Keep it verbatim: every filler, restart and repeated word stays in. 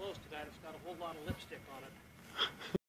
close to that, it's got a whole lot of lipstick on it.